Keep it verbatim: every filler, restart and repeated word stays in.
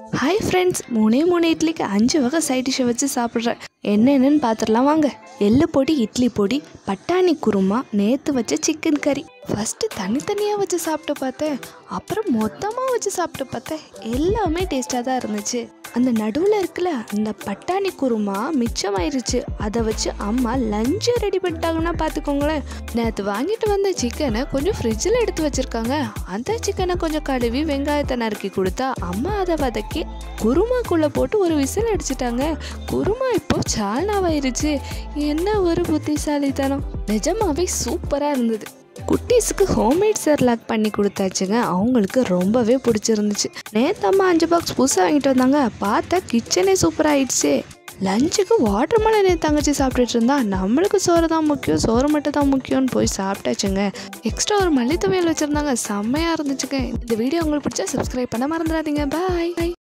Hi friends, மூணே மூணு இட்லிக்கு அஞ்சு வகை சைட் டிஷ்ஷை வச்சு சாப்பிட்றேன். என்னென்னு பார்த்துடலாம் வாங்க. எள்ளு பொடி, இட்லி பொடி, பட்டாணி குருமா, நேற்று வச்ச சிக்கன் கறி. ஃபஸ்ட்டு தனித்தனியாக வச்சு சாப்பிட்டு பார்த்தேன், அப்புறம் மொத்தமாக வச்சு சாப்பிட்டு பார்த்தேன். எல்லாமே டேஸ்ட்டாக தான் இருந்துச்சு. அந்த நடுவில் இருக்குல்ல அந்த பட்டாணி குருமா மிச்சமாயிருச்சு. அதை வச்சு அம்மா லஞ்சு ரெடி பண்ணிட்டாங்கன்னா பார்த்துக்கோங்களேன். நேற்று வாங்கிட்டு வந்த சிக்கனை கொஞ்சம் ஃப்ரிட்ஜில் எடுத்து வச்சுருக்காங்க. அந்த சிக்கனை கொஞ்சம் கழுவி வெங்காயத்தை நறுக்கி கொடுத்தா அம்மா அதை வதக்கி குருமாக்குள்ளே போட்டு ஒரு விசில் அடிச்சிட்டாங்க. குருமா இப்போ சால்னாவாயிருச்சு. என்ன ஒரு புத்திசாலித்தனம்! நிஜமாவே சூப்பராக இருந்தது. குட்டீஸுக்கு ஹோம்மேட் செர்லாக் பண்ணி கொடுத்தாச்சுங்க. அவங்களுக்கு ரொம்பவே பிடிச்சிருந்துச்சு. நேற்று அம்மா அஞ்சு பாக்ஸ் புதுசாக வாங்கிட்டு வந்தாங்க. பார்த்தா கிச்சனே சூப்பராக ஆயிடுச்சு. லஞ்சுக்கு வாட்டர் மெலன் என் தங்கச்சி சாப்பிட்டுட்டு இருந்தா. நம்மளுக்கு சோறு தான் முக்கியம், சோறு மட்டும் தான் முக்கியம்னு போய் சாப்பிட்டாச்சுங்க. எக்ஸ்ட்ரா ஒரு மல்லி துவையல் வச்சுருந்தாங்க, செம்மையாக இருந்துச்சுங்க. இந்த வீடியோ உங்களுக்கு பிடிச்சா சப்ஸ்கிரைப் பண்ண மறந்துடாதீங்க. பாய்.